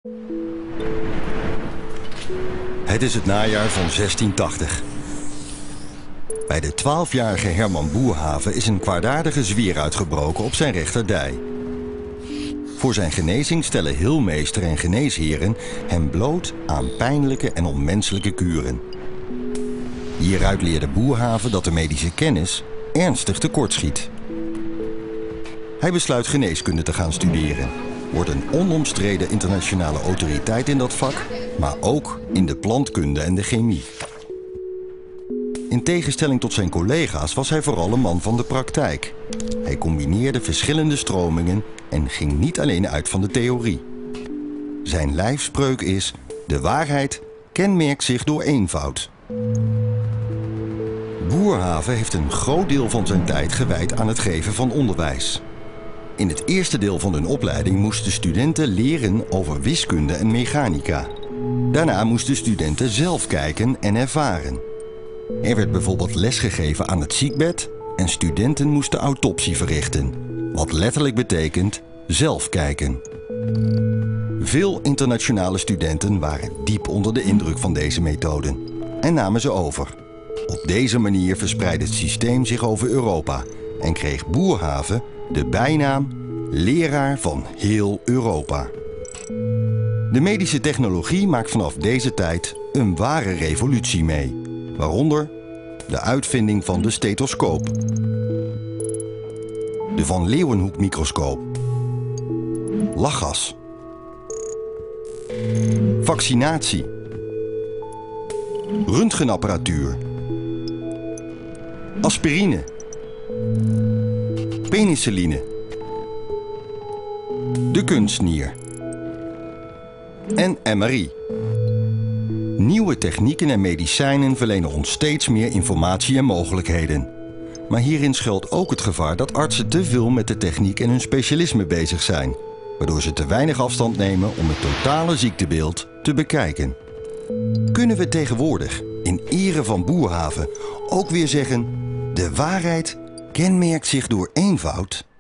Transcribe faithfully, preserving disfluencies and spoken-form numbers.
Het is het najaar van zestientachtig. Bij de twaalfjarige Herman Boerhaave is een kwaadaardige zwier uitgebroken op zijn rechterdij. Voor zijn genezing stellen heelmeester en geneesheren hem bloot aan pijnlijke en onmenselijke kuren. Hieruit leerde Boerhaave dat de medische kennis ernstig tekortschiet. Hij besluit geneeskunde te gaan studeren, wordt een onomstreden internationale autoriteit in dat vak, maar ook in de plantkunde en de chemie. In tegenstelling tot zijn collega's was hij vooral een man van de praktijk. Hij combineerde verschillende stromingen en ging niet alleen uit van de theorie. Zijn lijfspreuk is: de waarheid kenmerkt zich door eenvoud. Boerhaave heeft een groot deel van zijn tijd gewijd aan het geven van onderwijs. In het eerste deel van hun opleiding moesten studenten leren over wiskunde en mechanica. Daarna moesten studenten zelf kijken en ervaren. Er werd bijvoorbeeld lesgegeven aan het ziekbed en studenten moesten autopsie verrichten, wat letterlijk betekent zelf kijken. Veel internationale studenten waren diep onder de indruk van deze methoden en namen ze over. Op deze manier verspreidde het systeem zich over Europa en kreeg Boerhaave de bijnaam leraar van heel Europa. De medische technologie maakt vanaf deze tijd een ware revolutie mee, waaronder de uitvinding van de stethoscoop, de Van Leeuwenhoek-microscoop, lachgas, vaccinatie, röntgenapparatuur, aspirine, penicilline, de kunstnier en M R I. Nieuwe technieken en medicijnen verlenen ons steeds meer informatie en mogelijkheden. Maar hierin schuilt ook het gevaar dat artsen te veel met de techniek en hun specialisme bezig zijn, waardoor ze te weinig afstand nemen om het totale ziektebeeld te bekijken. Kunnen we tegenwoordig, in ere van Boerhaave, ook weer zeggen: de waarheid kenmerkt zich door eenvoud?